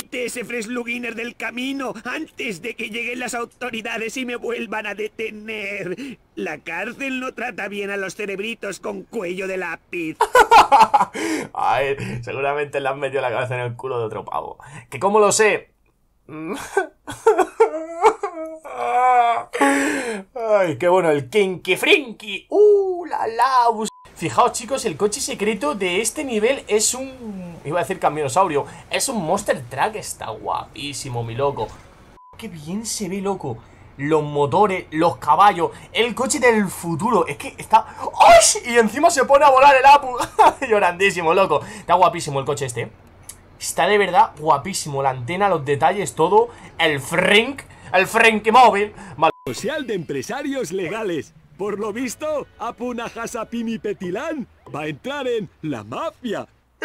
Quite ese Fresluginer del camino antes de que lleguen las autoridades y me vuelvan a detener. La cárcel no trata bien a los cerebritos con cuello de lápiz. Ay, seguramente le han metido la cabeza en el culo de otro pavo. ¿Que cómo lo sé? Ay, qué bueno, el Kinky Frinky. La. Fijaos, chicos, el coche secreto de este nivel es un... iba a decir camionosaurio. Es un Monster Truck. Está guapísimo, mi loco. Qué bien se ve, loco. Los motores, los caballos, el coche del futuro. Es que está... ¡ay! Y encima se pone a volar el Apu. Llorandísimo, loco. Está guapísimo el coche este. Está de verdad guapísimo. La antena, los detalles, todo. El Frink móvil. Vale. Social de empresarios legales. Por lo visto, Apu Nahasapimi Petilán va a entrar en la mafia.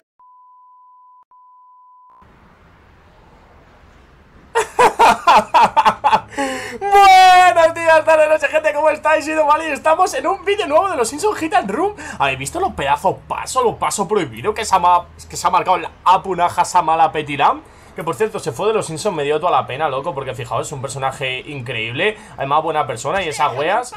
Buenos días, tardes, noche, gente, ¿cómo estáis? Soy Domali y estamos en un vídeo nuevo de los Simpsons Hit and Run. ¿Habéis visto los pedazos pasos prohibidos que se ha marcado el Apu Nahasapimi Petilán? Que por cierto, se fue de los Simpsons, me dio toda la pena, loco, porque fijaos, es un personaje increíble, además buena persona y esas weas.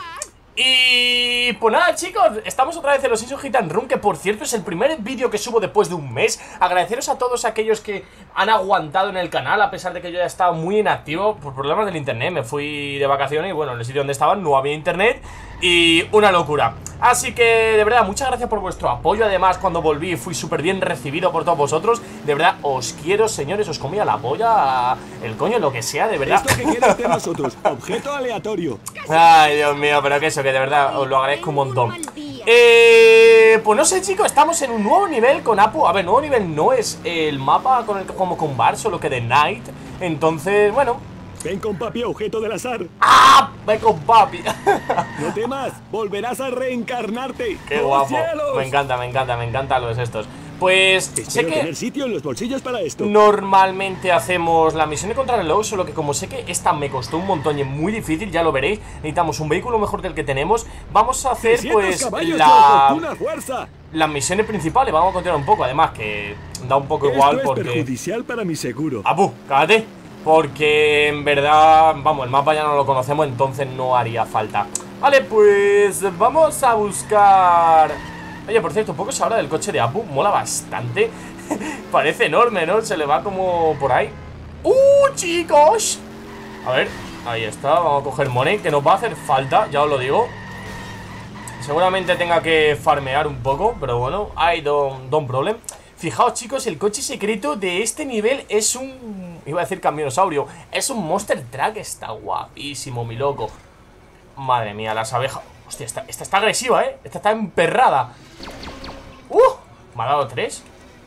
Y pues nada, chicos, estamos otra vez en los Simpsons Hit and Run, que por cierto es el primer vídeo que subo después de un mes. Agradeceros a todos aquellos que han aguantado en el canal, a pesar de que yo ya estaba muy inactivo por problemas del internet. Me fui de vacaciones y bueno, en el sitio donde estaba no había internet y una locura. Así que de verdad, muchas gracias por vuestro apoyo. Además, cuando volví fui súper bien recibido por todos vosotros. De verdad, os quiero, señores, os comía la polla, el coño, lo que sea, de verdad. Esto que quieres de nosotros, objeto aleatorio. Ay, Dios mío, pero que eso, que de verdad os lo agradezco un montón. Pues no sé, chicos, estamos en un nuevo nivel con Apu. A ver, nuevo nivel no es el mapa con el como con Bar, solo que de Night. Entonces, bueno. Ven con papi, objeto del azar. ¡Ah! Ven con papi. No temas, volverás a reencarnarte. Qué guapo. Cielos. Me encanta los estos. Pues espero sé que tener sitio en los bolsillos para esto. Normalmente hacemos la misión de contrarreloj, solo que como sé que esta me costó un montón y es muy difícil, ya lo veréis. Necesitamos un vehículo mejor que el que tenemos. Vamos a hacer pues las misiones principales. Vamos a continuar un poco, además que da un poco igual porque es perjudicial para mi seguro. Apu, cállate. Porque en verdad, vamos, el mapa ya no lo conocemos, entonces no haría falta. Vale, pues vamos a buscar... Oye, por cierto, poco se habla del coche de Apu, mola bastante. Parece enorme, ¿no? Se le va como por ahí. Chicos. A ver, ahí está, vamos a coger money, que nos va a hacer falta, ya os lo digo. Seguramente tenga que farmear un poco, pero bueno, I don't problem. Fijaos, chicos, el coche secreto de este nivel es un... iba a decir camionosaurio. Es un Monster Truck, está guapísimo, mi loco. Madre mía, las abejas... Hostia, esta está agresiva, ¿eh? Esta está emperrada. Me ha dado 3.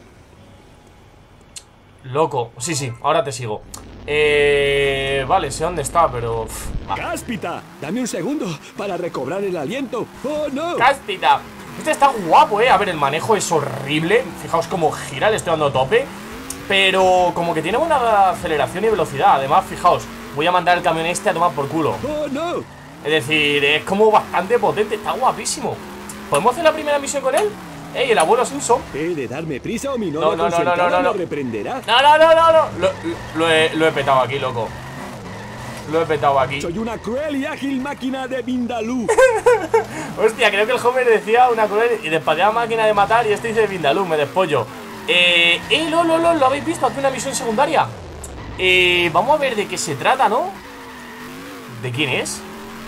Loco, sí, ahora te sigo. Vale, sé dónde está, pero... ¡Cáspita! Dame un segundo para recobrar el aliento. ¡Oh, no! ¡Cáspita! Este está guapo, A ver, el manejo es horrible. Fijaos cómo gira, le estoy dando tope. Pero como que tiene buena aceleración y velocidad. Además, fijaos, voy a mandar el camión este a tomar por culo. ¡Oh, no! Es decir, es como bastante potente, está guapísimo. ¿Podemos hacer la primera misión con él? ¡Ey, el abuelo Simpson! ¿He de darme prisa o mi no, lo reprenderá? No. Lo he petado aquí, loco. Lo he petado aquí. Soy una cruel y ágil máquina de Vindaloo. Hostia, creo que el Homer decía una cruel y despadeada máquina de matar y este dice Vindaloo, me despollo. ¿Lo habéis visto? Hace una misión secundaria. Vamos a ver de qué se trata, ¿no? ¿De quién es?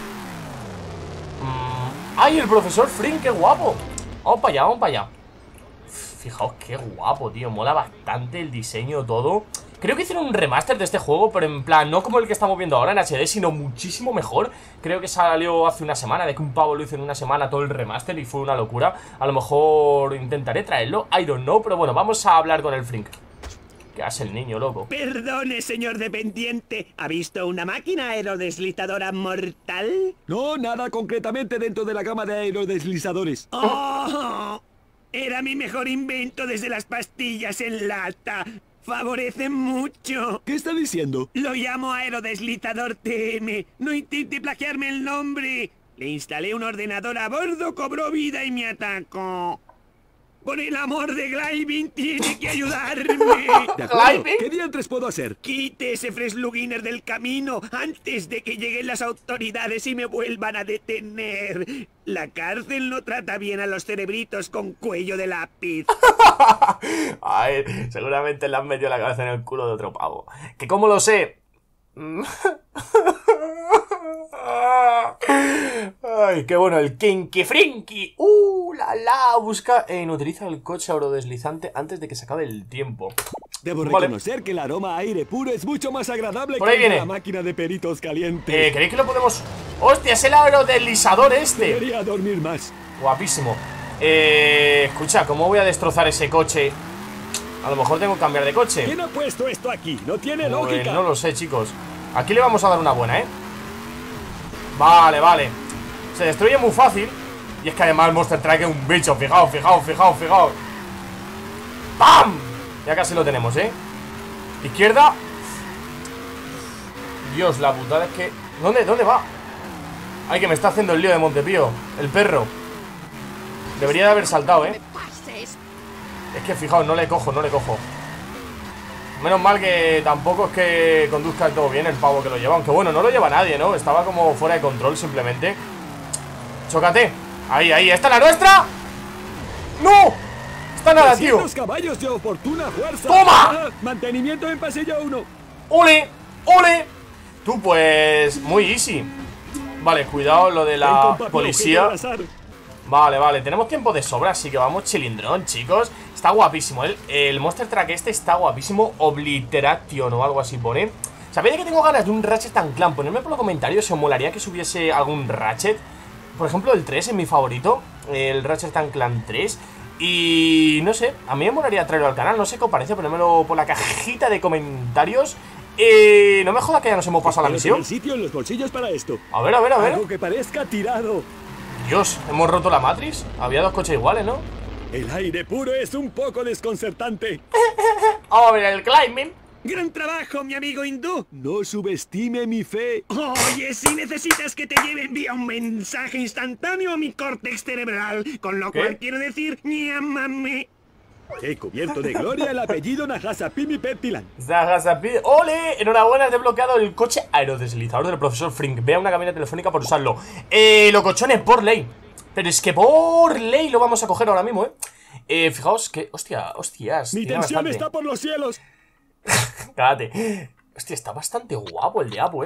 ¡Ay, el profesor Frink! ¡Qué guapo! Vamos para allá. Fijaos qué guapo, tío. Mola bastante el diseño, todo. Creo que hicieron un remaster de este juego, pero en plan, no como el que estamos viendo ahora en HD, sino muchísimo mejor. Creo que salió hace una semana, de que un pavo lo hizo en una semana todo el remaster y fue una locura. A lo mejor intentaré traerlo, I don't know, pero bueno, vamos a hablar con el Frink. ¿Qué hace el niño, loco? Perdone, señor dependiente. ¿Ha visto una máquina aerodeslizadora mortal? No, nada concretamente dentro de la gama de aerodeslizadores. ¡Oh! Era mi mejor invento desde las pastillas en lata. Favorecen mucho. ¿Qué está diciendo? Lo llamo aerodeslizador TM. No intente plagiarme el nombre. Le instalé un ordenador a bordo, cobró vida y me atacó. Por el amor de Gleivin, tiene que ayudarme. De acuerdo. ¿Qué diantres puedo hacer? Quite ese Fresluginer del camino antes de que lleguen las autoridades y me vuelvan a detener. La cárcel no trata bien a los cerebritos con cuello de lápiz. Ay, seguramente le han metido la cabeza en el culo de otro pavo. ¿Que cómo lo sé? Ay, qué bueno, el Kinky Frinky. La busca utiliza el coche aerodeslizante antes de que se acabe el tiempo. Debo reconocer que el aroma a aire puro es mucho más agradable que la máquina de peritos calientes. ¿Creéis que lo podemos...? ¡Hostia, es el aerodeslizador este! Debería dormir más. Guapísimo. Escucha, ¿cómo voy a destrozar ese coche? A lo mejor tengo que cambiar de coche. ¿Quién ha puesto esto aquí? No tiene lógica. No lo sé, chicos. Aquí le vamos a dar una buena, ¿eh? Vale, vale. Se destruye muy fácil. Y es que además el Monster Truck es un bicho. Fijaos. ¡Pam! Ya casi lo tenemos, ¿eh? Izquierda. Dios, la putada es que... ¿Dónde va? Ay, que me está haciendo el lío de Montepío. El perro. Debería de haber saltado, ¿eh? Es que fijaos, no le cojo. Menos mal que tampoco es que conduzca todo bien el pavo que lo lleva. Aunque bueno, no lo lleva nadie, ¿no? Estaba como fuera de control simplemente. Chócate. Ahí, ¡esta es la nuestra! ¡No! ¡Está nada, tío! Caballos de oportuna fuerza. ¡Toma! Mantenimiento en pasillo 1. ¡Ole! Tú, pues... muy easy. Vale, cuidado lo de la policía. Vale, tenemos tiempo de sobra, así que vamos chilindrón, chicos. Está guapísimo, el Monster Truck este está guapísimo. Obliteration o algo así pone. ¿Sabéis que tengo ganas de un Ratchet & Clank? Ponedme por los comentarios si os molaría que subiese algún Ratchet. Por ejemplo, el 3 es mi favorito, el Ratchet & Clank 3. Y no sé, a mí me molaría traerlo al canal. No sé qué os parece, ponedmelo por la cajita de comentarios. No me joda que ya nos hemos pasado la misión. Hay sitio en los bolsillos para esto. A ver. Algo que parezca tirado. Dios, ¿hemos roto la Matrix? Había dos coches iguales, ¿no? El aire puro es un poco desconcertante. Vamos a ver el climbing. ¡Gran trabajo, mi amigo hindú! No subestime mi fe. Oye, si necesitas que te lleve, envía un mensaje instantáneo a mi córtex cerebral. Con lo cual quiero decir, llámame. He cubierto de gloria el apellido Nahasapimi Petilan. Nahasapimi. ¡Ole! Enhorabuena, has desbloqueado el coche aerodeslizador del profesor Frink. Vea una cabina telefónica por usarlo. Locochones, por ley. Pero es que por ley lo vamos a coger ahora mismo, fijaos que... Hostias. Mi tensión está por los cielos. Cállate. Hostia, está bastante guapo el de Apu,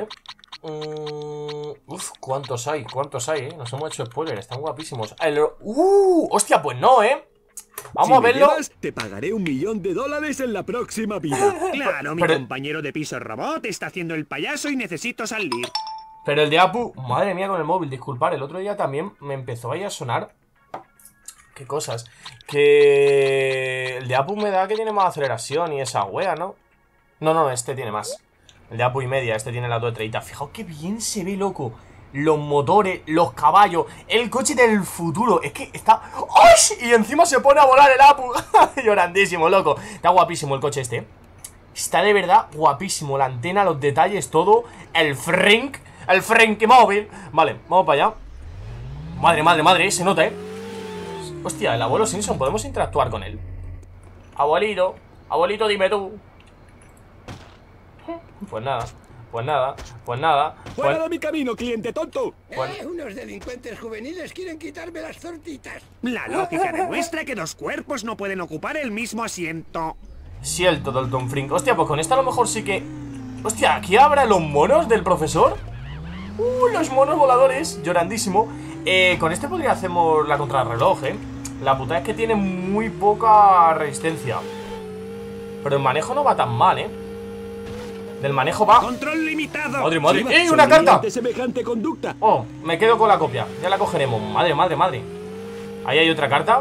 Uf, ¿cuántos hay? Nos hemos hecho spoiler, están guapísimos. Hostia, pues no, Vamos a verlo. Te pagaré $1 millón en la próxima vida. Claro, mi compañero de piso robot está haciendo el payaso y necesito salir. Pero el de Apu, madre mía con el móvil, disculpar, el otro día también me empezó ahí a sonar. Qué cosas. Que el de Apu me da que tiene más aceleración y esa wea, ¿no? No, este tiene más. El de Apu y media, este tiene la 230. Fijaos qué bien se ve, loco. Los motores, los caballos, el coche del futuro. Es que está... ¡Ay! Y encima se pone a volar el Apu. Llorandísimo, loco. Está guapísimo el coche este. Está de verdad guapísimo. La antena, los detalles, todo. El Frink. El Frinky móvil. Vale, vamos para allá. Madre, se nota, Hostia, el abuelo Simpson, podemos interactuar con él. Abuelito, dime tú. Pues nada. ¡Fuera de mi camino, cliente tonto! Unos delincuentes juveniles quieren quitarme las tortitas. La lógica demuestra que dos cuerpos no pueden ocupar el mismo asiento. Cierto, Dalton Frink. Hostia, pues con esta a lo mejor sí que... Hostia, ¿aquí habrá los monos del profesor? Los monos voladores, llorandísimo. Con este podría hacemos la contrarreloj, La puta es que tiene muy poca resistencia. Pero el manejo no va tan mal, Del manejo va... ¡Control limitado! ¡Madre! ¡Ey, una carta! De semejante conducta. Oh, me quedo con la copia. Ya la cogeremos. Madre. Ahí hay otra carta.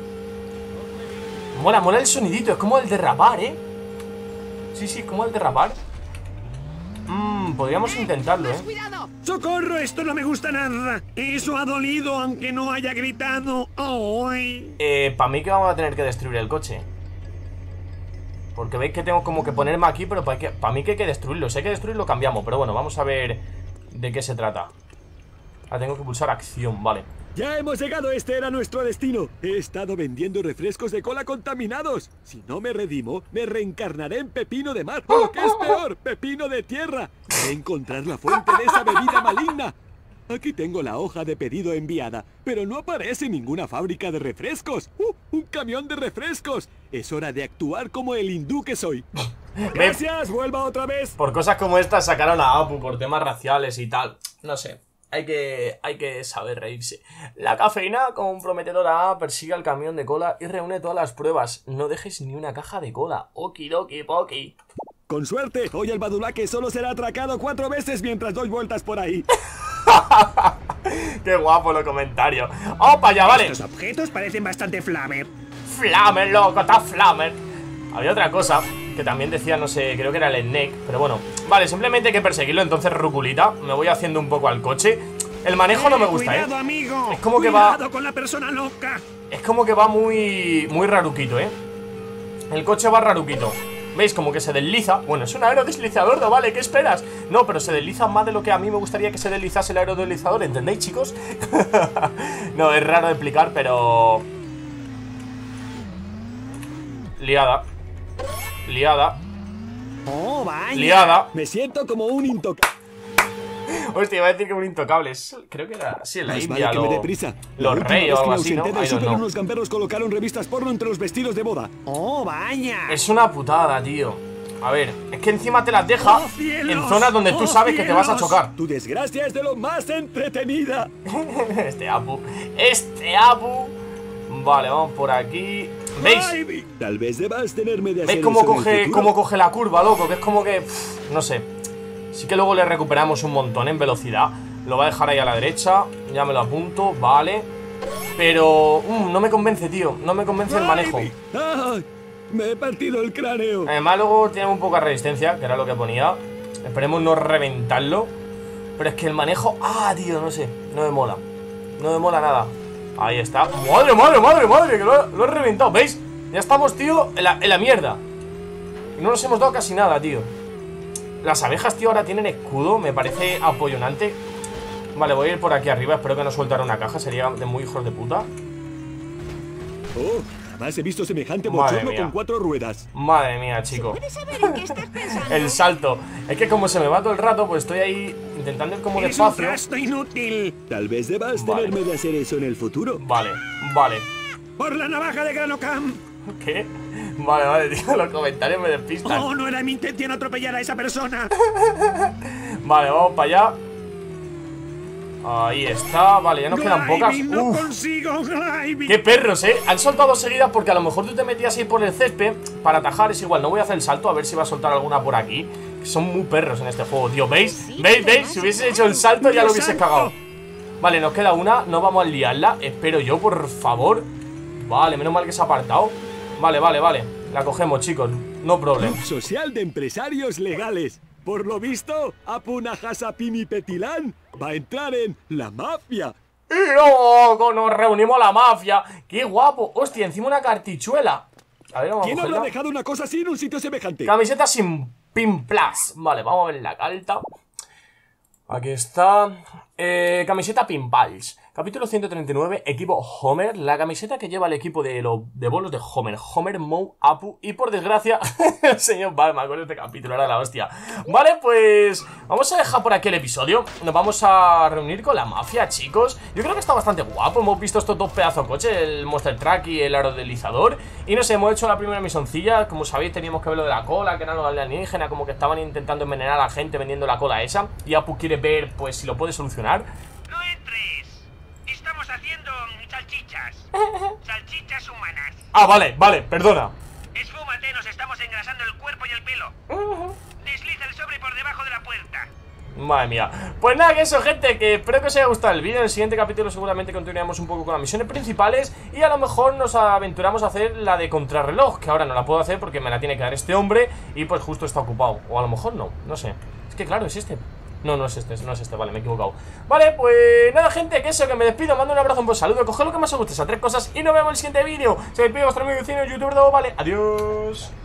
Mola el sonidito. Es como el derrapar, Sí, es como el derrapar. Podríamos intentarlo, ¡Socorro! Esto no me gusta nada. Eso ha dolido, aunque no haya gritado. ¡Ay! Para mí que vamos a tener que destruir el coche. Porque veis que tengo como que ponerme aquí, pero para mí que hay que destruirlo. Si hay que destruirlo, cambiamos. Pero bueno, vamos a ver de qué se trata. Tengo que pulsar acción, vale. Ya hemos llegado, este era nuestro destino. He estado vendiendo refrescos de cola contaminados. Si no me redimo, me reencarnaré en pepino de mar. O lo que es peor, pepino de tierra. He encontrar la fuente de esa bebida maligna. Aquí tengo la hoja de pedido enviada, pero no aparece ninguna fábrica de refrescos. ¡Un camión de refrescos! Es hora de actuar como el hindú que soy. Gracias, vuelva otra vez. Por cosas como estas sacaron a Apu por temas raciales y tal. No sé, hay que saber reírse. La cafeína comprometedora persigue al camión de cola y reúne todas las pruebas. No dejes ni una caja de cola. Okidoki poki. Con suerte, hoy el badulaque solo será atracado 4 veces mientras doy vueltas por ahí. Qué guapo los comentarios. ¡Opa, ya vale! Estos objetos parecen bastante flamer. ¡Flamer, loco! ¡Está flamer! Había otra cosa que también decía, no sé, creo que era el snake, pero bueno. Vale, simplemente hay que perseguirlo, entonces ruculita. Me voy haciendo un poco al coche. El manejo no me gusta, cuidado, amigo. Es como que va... Cuidado con la persona loca. Es como que va muy raruquito, El coche va raruquito. ¿Veis? Como que se desliza. Bueno, es un aerodeslizador, ¿no? Vale, ¿qué esperas? No, pero se desliza más de lo que a mí me gustaría que se deslizase el aerodeslizador, ¿entendéis, chicos? No, es raro de explicar, pero... Liada. Oh, vaya. Liada. Me siento como un intocable. Hostia, iba a decir que un intocable. Creo que era... Sí, en la India, que me dé prisa. Los reyes o algo así, ¿no? Unos gamberros colocaron revistas porno entre los vestidos de boda. Oh, vaya. Es una putada, tío. A ver, es que encima te las deja en zonas donde tú sabes que te vas a chocar. Tu desgracia es de lo más entretenida. Este Apu. Vale, vamos por aquí. ¿Veis? Tal vez debas tenerme de hacer. ¿Veis cómo coge la curva, loco? Que es como que... no sé. Sí que luego le recuperamos un montón en velocidad. Lo va a dejar ahí a la derecha. Ya me lo apunto, vale. Pero... no me convence, tío. No me convence el manejo. Ah, me he partido el cráneo. Además luego tiene un poco de resistencia, que era lo que ponía. Esperemos no reventarlo. Pero es que el manejo... tío, no sé. No me mola. No me mola nada. Ahí está. ¡Madre! Que lo he reventado. ¿Veis? Ya estamos, tío, en la mierda. Y no nos hemos dado casi nada, tío. Las abejas, tío, ahora tienen escudo. Me parece apoyonante. Vale, voy a ir por aquí arriba. Espero que no soltara una caja. Sería de muy hijos de puta. Oh, jamás he visto semejante bochorno con 4 ruedas. Madre mía, chico. ¿Puedes saber en qué estás pensando? El salto. Es que como se me va todo el rato, pues estoy ahí intentando ir como Eres un despacio. trasto inútil. Tal vez debas tenerme de hacer eso en el futuro. Vale. Por la navaja de Granocam. ¿Qué? Vale, tío, los comentarios me despistan. Oh, no era mi intención atropellar a esa persona. Vale, vamos para allá. Ahí está, vale, ya nos quedan pocas. No consigo, Glivey. Qué perros, Han soltado dos seguidas porque a lo mejor tú te metías ahí por el césped para atajar. Es igual, no voy a hacer el salto, a ver si va a soltar alguna por aquí. Son muy perros en este juego, tío, ¿veis? ¿Veis? Si hubiese hecho el salto ya lo hubiese cagado. Vale, nos queda una, no vamos a liarla. Espero yo, por favor. Vale, menos mal que se ha apartado. Vale. La cogemos, chicos, no problem. Club social de empresarios legales. Por lo visto, Apu Nahasapimi Petilan va a entrar en la mafia. ¡Y loco! Nos reunimos la mafia. ¡Qué guapo! Hostia, encima una cartichuela. A ver, vamos a ¿Quién cogerla. habrá dejado una cosa así en un sitio semejante? Camiseta sin pin plus. Vale, vamos a ver la carta. Aquí está. Camiseta Pinballs. Capítulo 139, equipo Homer. La camiseta que lleva el equipo de bolos de Homer. Homer, Moe, Apu y por desgracia el señor Balma con este capítulo, era la hostia. Vale, pues vamos a dejar por aquí el episodio. Nos vamos a reunir con la mafia, chicos. Yo creo que está bastante guapo. Hemos visto estos dos pedazos de coches, el Monster Truck y el aerodeslizador. Y no sé, hemos hecho la primera misioncilla. Como sabéis, teníamos que ver lo de la cola, que eran los alienígenas, como que estaban intentando envenenar a la gente vendiendo la cola esa. Y Apu quiere ver, pues, si lo puede solucionar. No entres. Estamos haciendo salchichas. Salchichas humanas. Ah, vale, perdona. Esfúmate, nos estamos engrasando el cuerpo y el pelo. Desliza el sobre por debajo de la puerta. Madre mía. Pues nada, que eso, gente, que espero que os haya gustado el vídeo. En el siguiente capítulo seguramente continuaremos un poco con las misiones principales y a lo mejor nos aventuramos a hacer la de contrarreloj, que ahora no la puedo hacer porque me la tiene que dar este hombre y pues justo está ocupado. O a lo mejor no sé. Es que claro, es este. No es este, vale, me he equivocado. Vale, pues nada, gente, que eso, que me despido. Mando un abrazo, un buen saludo, coged lo que más os guste, esas 3 cosas y nos vemos en el siguiente vídeo. Se despide vuestro amigo vecino, youtuber, vale, adiós.